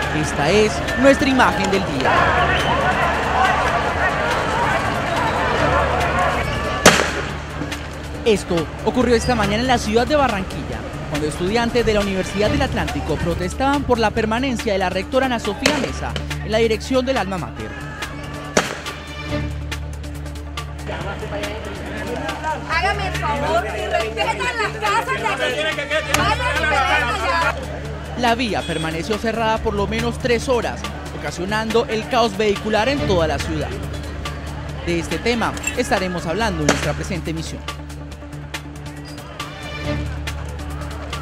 Esta es nuestra imagen del día. Esto ocurrió esta mañana en la ciudad de Barranquilla, cuando estudiantes de la Universidad del Atlántico protestaban por la permanencia de la rectora Ana Sofía Mesa en la dirección del alma mater. Hágame el favor y respetan las casas de aquí. Vayan y peleen allá. La vía permaneció cerrada por lo menos 3 horas, ocasionando el caos vehicular en toda la ciudad. De este tema estaremos hablando en nuestra presente emisión.